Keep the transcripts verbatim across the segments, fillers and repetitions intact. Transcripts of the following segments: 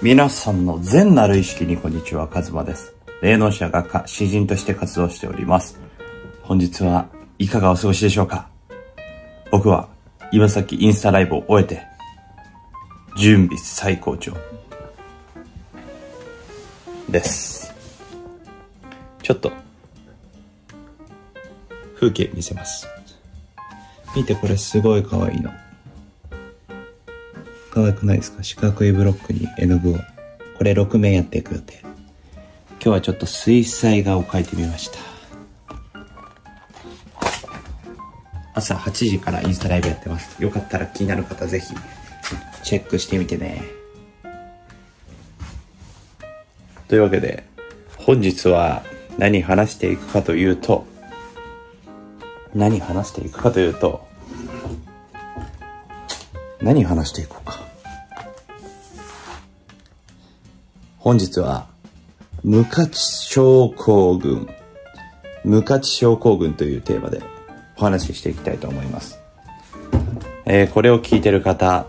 皆さんの善なる意識にこんにちは、カズマです。霊能者がか詩人として活動しております。本日はいかがお過ごしでしょうか。僕は今さっきインスタライブを終えて準備最高潮です。ちょっと風景見せます。見て、これすごい可愛いの。可愛くないですか？四角いブロックに絵の具を。これろくめんやっていく予定。今日はちょっと水彩画を描いてみました。朝はちじからインスタライブやってます。よかったら気になる方ぜひチェックしてみてね。というわけで本日は何話していくかというと何話していくかというと何話していこうか。本日は無価値症候群無価値症候群というテーマでお話ししていきたいと思います。えー、これを聞いてる方、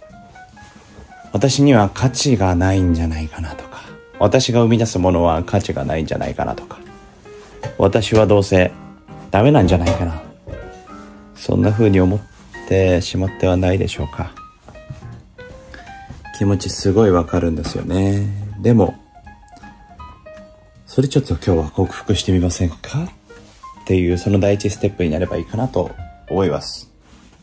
私には価値がないんじゃないかなとか、私が生み出すものは価値がないんじゃないかなとか、私はどうせダメなんじゃないかな、そんな風に思ってしまってはないでしょうか。気持ちすごいわかるんですよね。でもそれちょっと今日は克服してみませんかっていう、その第一ステップになればいいかなと思います。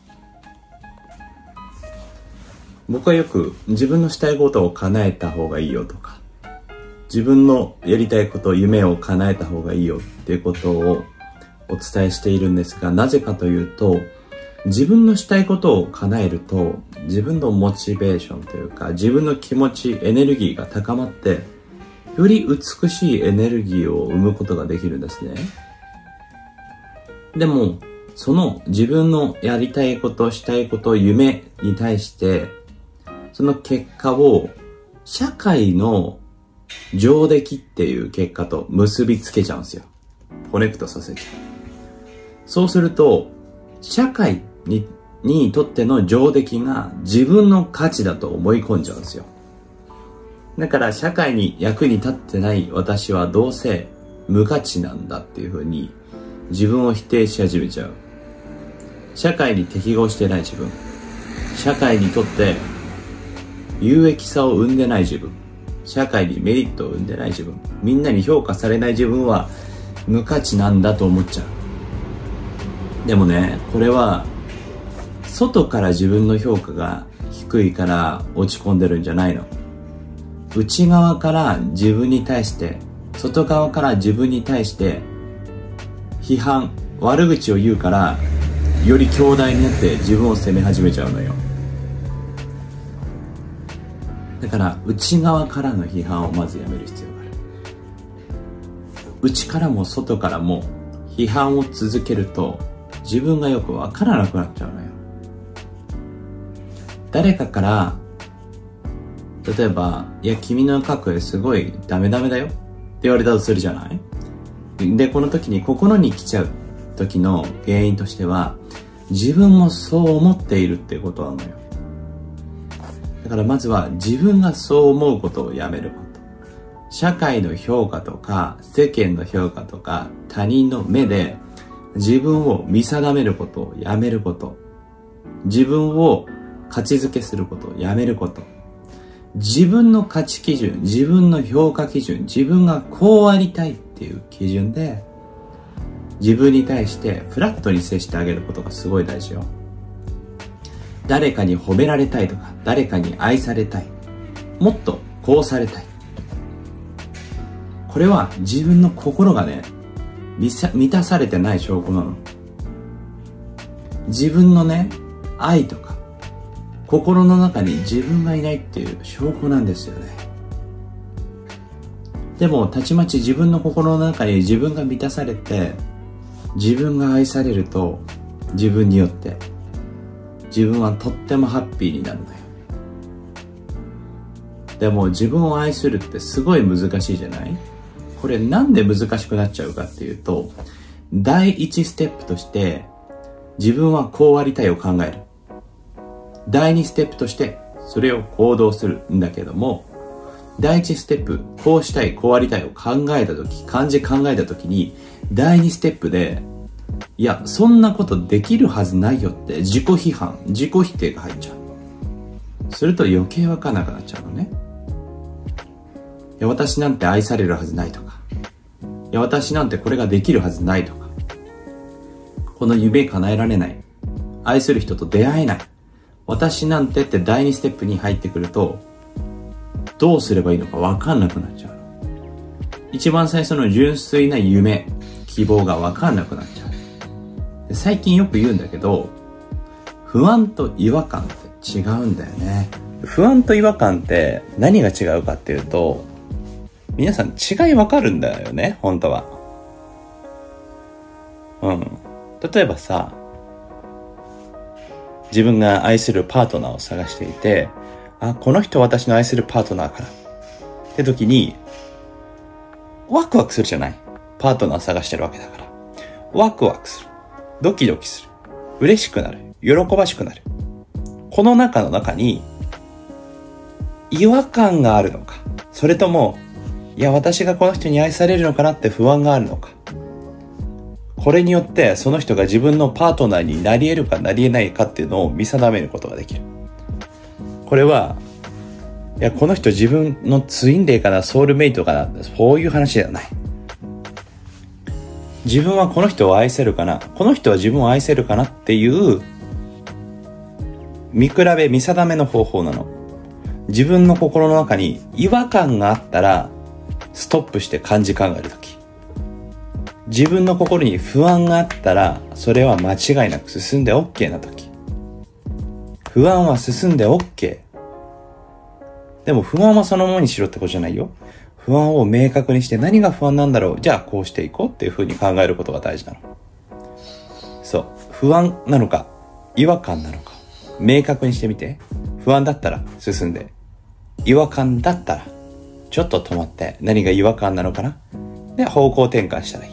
僕はよく自分のしたいことを叶えた方がいいよとか、自分のやりたいこと、夢を叶えた方がいいよっていうことをお伝えしているんですが、なぜかというと、自分のしたいことを叶えると自分のモチベーションというか、自分の気持ち、エネルギーが高まって、より美しいエネルギーを生むことができるんですね。でもその自分のやりたいこと、したいこと、夢に対してその結果を社会の上出来っていう結果と結びつけちゃうんですよ。コネクトさせちゃう。そうすると社会ににとっての上出来が自分の価値だと思い込んじゃうんですよ。だから社会に役に立ってない私はどうせ無価値なんだっていうふうに自分を否定し始めちゃう。社会に適合してない自分、社会にとって有益さを生んでない自分、社会にメリットを生んでない自分、みんなに評価されない自分は無価値なんだと思っちゃう。でもね、これは外から自分の評価が低いから落ち込んでるんじゃないの。内側から自分に対して、外側から自分に対して批判、悪口を言うから、より強大になって自分を責め始めちゃうのよ。だから内側からの批判をまずやめる必要がある。内からも外からも批判を続けると自分がよくわからなくなっちゃうのよ。誰かから例えば、いや君の描く絵すごいダメダメだよって言われたとするじゃない。でこの時に心に来ちゃう時の原因としては、自分もそう思っているっていうことなのよ。だからまずは自分がそう思うことをやめること。社会の評価とか世間の評価とか他人の目で自分を見定めることをやめること。自分を価値づけすることをやめること。自分の価値基準、自分の評価基準、自分がこうありたいっていう基準で自分に対してフラットに接してあげることがすごい大事よ。誰かに褒められたいとか、誰かに愛されたい、もっとこうされたい、これは自分の心がね満たされてない証拠なの。自分のね愛とか心の中に自分がいないっていう証拠なんですよね。でもたちまち自分の心の中に自分が満たされて、自分が愛されると、自分によって自分はとってもハッピーになるのよ。でも自分を愛するってすごい難しいじゃない？これなんで難しくなっちゃうかっていうと、第一ステップとして自分はこうありたいを考える。第二ステップとしてそれを行動するんだけども、 第一ステップ、こうしたい、こうありたいを考えたとき、漢字考えたときに、第二ステップで、いや、そんなことできるはずないよって自己批判、自己否定が入っちゃう。すると余計わかんなくなっちゃうのね。いや、私なんて愛されるはずないとか、いや、私なんてこれができるはずないとか、この夢叶えられない、愛する人と出会えない、私なんてって第二ステップに入ってくると、どうすればいいのかわかんなくなっちゃう。一番最初の純粋な夢、希望がわかんなくなっちゃう。最近よく言うんだけど、不安と違和感って違うんだよね。不安と違和感って何が違うかっていうと、皆さん違いわかるんだよね、本当は。うん。例えばさ、自分が愛するパートナーを探していて、あ、この人私の愛するパートナーからって時にワクワクするじゃない。パートナー探してるわけだからワクワクする、ドキドキする、嬉しくなる、喜ばしくなる。この中の中に違和感があるのか、それともいや私がこの人に愛されるのかなって不安があるのか、これによってその人が自分のパートナーになり得るかなり得ないかっていうのを見定めることができる。これはいやこの人自分のツインレイかな、ソウルメイトかな、そういう話ではない。自分はこの人を愛せるかな、この人は自分を愛せるかなっていう見比べ見定めの方法なの。自分の心の中に違和感があったらストップして漢字考えるとき、自分の心に不安があったらそれは間違いなく進んで OK なとき。不安は進んで OK。 でも不安はそのままにしろってことじゃないよ。不安を明確にして、何が不安なんだろう、じゃあこうしていこうっていう風に考えることが大事なの。そう、不安なのか違和感なのか明確にしてみて。不安だったら進んで、違和感だったらちょっと止まって、何が違和感なのかなで方向転換したらいい。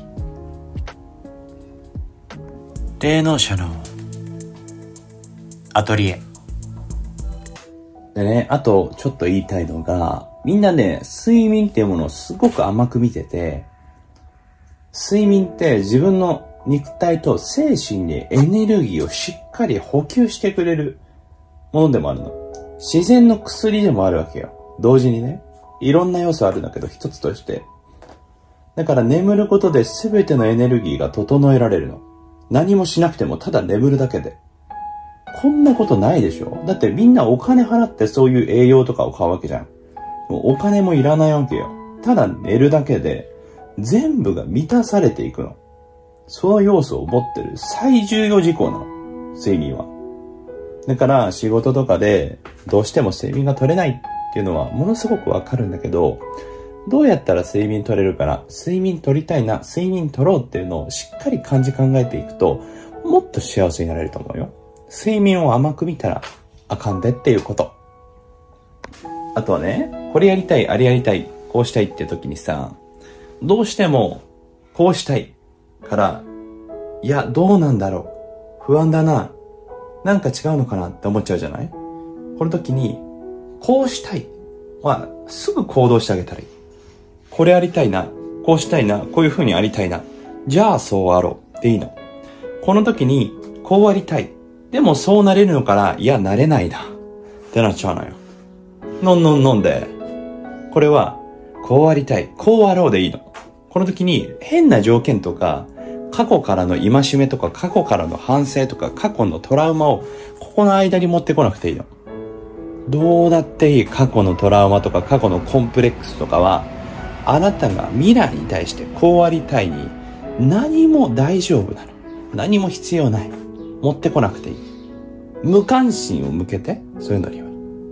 霊能者のアトリエでね、あとちょっと言いたいのが、みんなね、睡眠っていうものをすごく甘く見てて、睡眠って自分の肉体と精神にエネルギーをしっかり補給してくれるものでもあるの。自然の薬でもあるわけよ。同時にね、いろんな要素あるんだけど一つとして。だから眠ることで全てのエネルギーが整えられるの。何もしなくてもただ眠るだけで。こんなことないでしょ。だってみんなお金払ってそういう栄養とかを買うわけじゃん。もうお金もいらないわけよ。ただ寝るだけで全部が満たされていくの。その要素を持ってる最重要事項なの、睡眠は。だから仕事とかでどうしても睡眠が取れないっていうのはものすごくわかるんだけど、どうやったら睡眠取れるかな、睡眠取りたいな、睡眠取ろうっていうのをしっかり漢字考えていくと、もっと幸せになれると思うよ。睡眠を甘く見たらあかんでっていうこと。あとはね、これやりたい、あれやりたい、こうしたいって時にさ、どうしてもこうしたいから、いやどうなんだろう、不安だな、なんか違うのかなって思っちゃうじゃない。この時にこうしたいはすぐ行動してあげたらいい。これやりたいな、こうしたいな、こういう風にありたいな、じゃあそうあろうっていいの。この時にこうありたい、でもそうなれるのかな、いやなれないなってなっちゃうのよ。のんのんのんで、これはこうありたい、こうあろうでいいの。この時に変な条件とか過去からの戒めとか過去からの反省とか過去のトラウマをここの間に持ってこなくていいの。どうだっていい。過去のトラウマとか過去のコンプレックスとかは、あなたが未来に対してこうありたいに何も大丈夫なの。何も必要ない。持ってこなくていい。無関心を向けて、そういうのには。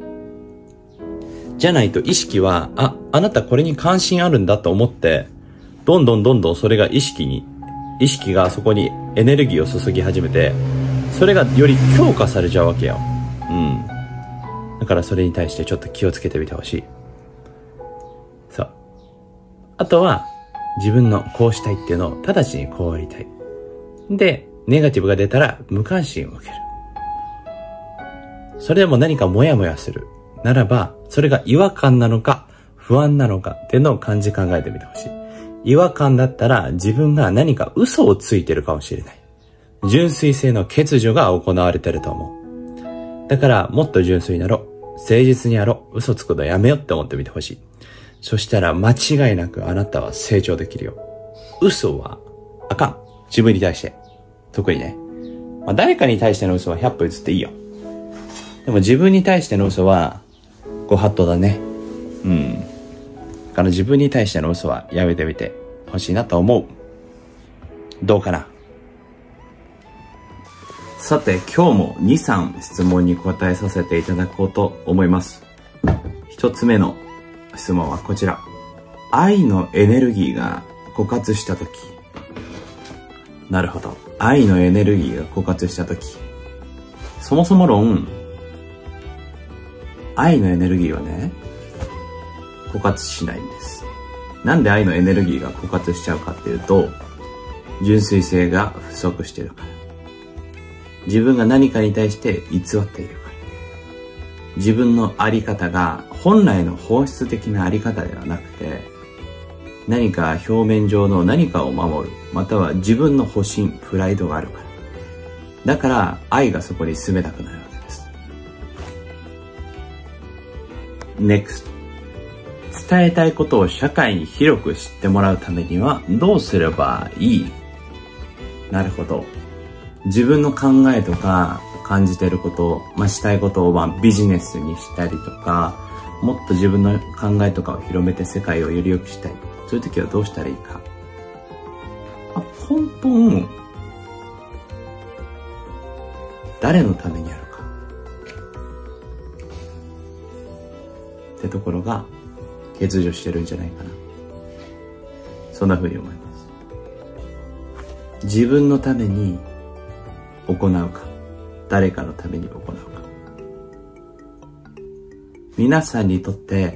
じゃないと意識は、あ、あなたこれに関心あるんだと思って、どんどんどんどんそれが意識に、意識がそこにエネルギーを注ぎ始めて、それがより強化されちゃうわけよ。うん。だからそれに対してちょっと気をつけてみてほしい。そう。あとは、自分のこうしたいっていうのを直ちにこうありたい。で、ネガティブが出たら無関心を向ける。それでも何かモヤモヤするならば、それが違和感なのか不安なのかっていうのを感じ考えてみてほしい。違和感だったら自分が何か嘘をついてるかもしれない。純粋性の欠如が行われてると思う。だからもっと純粋になろう。誠実にやろう。嘘つくのやめようって思ってみてほしい。そしたら間違いなくあなたは成長できるよ。嘘はあかん。自分に対して。特にね。まあ、誰かに対しての嘘はひゃっぽ譲っていいよ。でも自分に対しての嘘はご法度だね。うん。だから自分に対しての嘘はやめてみてほしいなと思う。どうかな。さて今日もに、さん質問に答えさせていただこうと思います。一つ目の質問はこちら。愛のエネルギーが枯渇したとき。なるほど。愛のエネルギーが枯渇したとき。そもそも論、愛のエネルギーはね、枯渇しないんです。なんで愛のエネルギーが枯渇しちゃうかっていうと、純粋性が不足しているから。自分が何かに対して偽っているから。自分のあり方が本来の本質的なあり方ではなくて、何か表面上の何かを守る、または自分の保身、プライドがあるから。だから愛がそこに住めなくなるわけです。ネクスト。伝えたいことを社会に広く知ってもらうためにはどうすればいい？なるほど。自分の考えとか感じてること、まあ、したいことをまあビジネスにしたりとか、もっと自分の考えとかを広めて世界をより良くしたい。そういう時はどうしたらいいか。あ、根本、誰のためにやるか。ってところが欠如してるんじゃないかな。そんな風に思います。自分のために行うか、誰かのために行うか。皆さんにとって、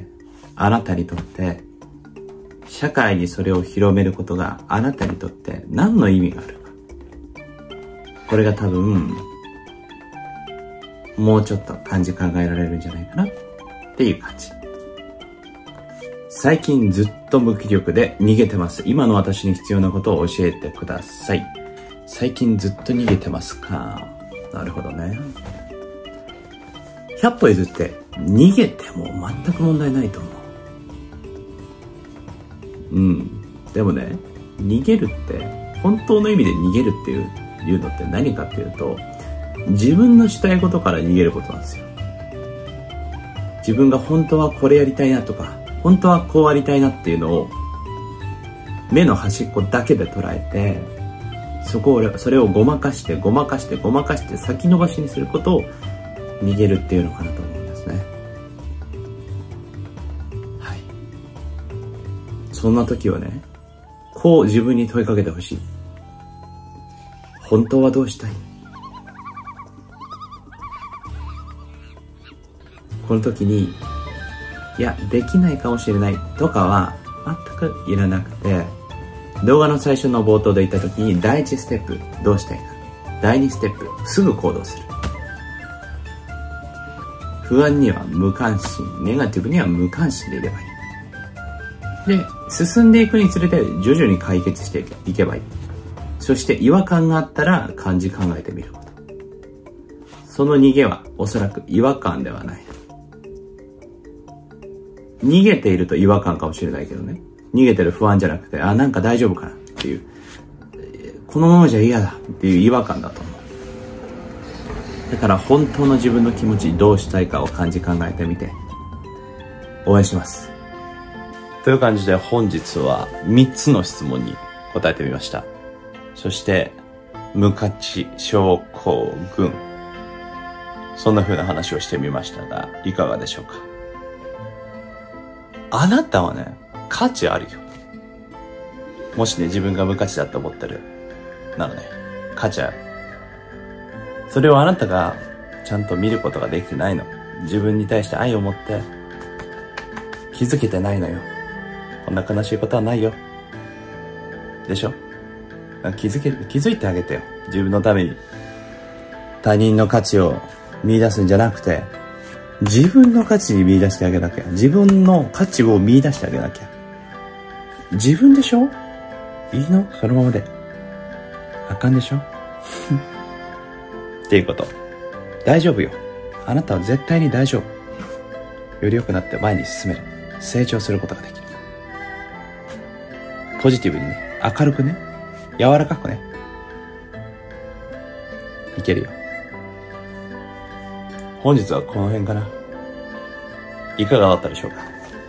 あなたにとって、社会にそれを広めることがあなたにとって何の意味があるか。これが多分、もうちょっと感じ考えられるんじゃないかなっていう感じ。最近ずっと無気力で逃げてます。今の私に必要なことを教えてください。最近ずっと逃げてますか。なるほどね。ひゃっぽ譲って逃げても全く問題ないと思う。うん。でもね、逃げるって、本当の意味で逃げるっていう、いうのって何かっていうと、自分のしたいことから逃げることなんですよ。自分が本当はこれやりたいなとか、本当はこうありたいなっていうのを、目の端っこだけで捉えて、そこを、それをごまかして、ごまかして、ごまかして先延ばしにすることを逃げるっていうのかなと思うんですね。はい。そんな時はね、こう自分に問いかけてほしい。本当はどうしたい？この時に、いや、できないかもしれないとかは全くいらなくて、動画の最初の冒頭で言った時に第一ステップどうしたいか、第二ステップすぐ行動する。不安には無関心、ネガティブには無関心でいればいい。で、進んでいくにつれて徐々に解決していけばいい。そして違和感があったら感じ考えてみること。その逃げはおそらく違和感ではない。逃げていると違和感かもしれないけどね。逃げてる不安じゃなくて、あ、なんか大丈夫かなっていう、このままじゃ嫌だっていう違和感だと思う。だから本当の自分の気持ち、どうしたいかを感じ考えてみて、応援します。という感じで本日はみっつの質問に答えてみました。そして、無価値症候群。そんな風な話をしてみましたが、いかがでしょうか。あなたはね、価値あるよ。もしね、自分が無価値だと思ってるなのね、価値ある。それをあなたがちゃんと見ることができてないの。自分に対して愛を持って気づけてないのよ。こんな悲しいことはないよ。でしょ？気づけ、気づいてあげてよ。自分のために。他人の価値を見出すんじゃなくて、 自分の価値に見出してあげなきゃ。自分の価値を見出してあげなきゃ。自分でしょ？いいの？そのままで。あかんでしょ？っていうこと。大丈夫よ。あなたは絶対に大丈夫。より良くなって前に進める。成長することができる。ポジティブにね、明るくね、柔らかくね、いけるよ。本日はこの辺かな。いかがだったでしょうか。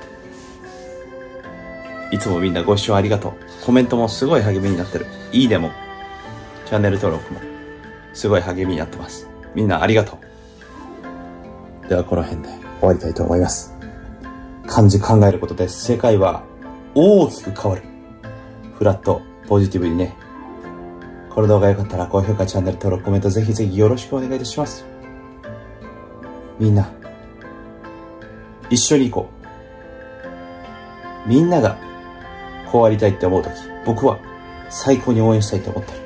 いつもみんなご視聴ありがとう。コメントもすごい励みになってる。いいねも、チャンネル登録もすごい励みになってます。みんなありがとう。ではこの辺で終わりたいと思います。漢字考えることで世界は大きく変わる。フラット、ポジティブにね。この動画が良かったら高評価、チャンネル登録、コメントぜひぜひよろしくお願いいたします。みんな、一緒に行こう。みんながこうありたいって思うとき、僕は最高に応援したいと思ってる。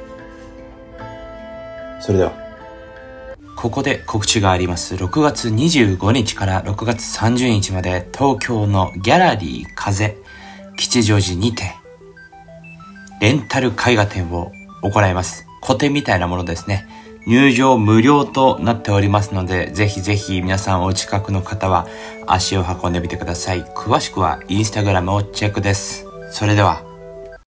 それでは。ここで告知があります。ろくがつにじゅうごにちからろくがつさんじゅうにちまで東京のギャラリー風吉祥寺にてレンタル絵画展を行います。個展みたいなものですね。入場無料となっておりますので、ぜひぜひ皆さんお近くの方は足を運んでみてください。詳しくはインスタグラムをチェックです。それでは。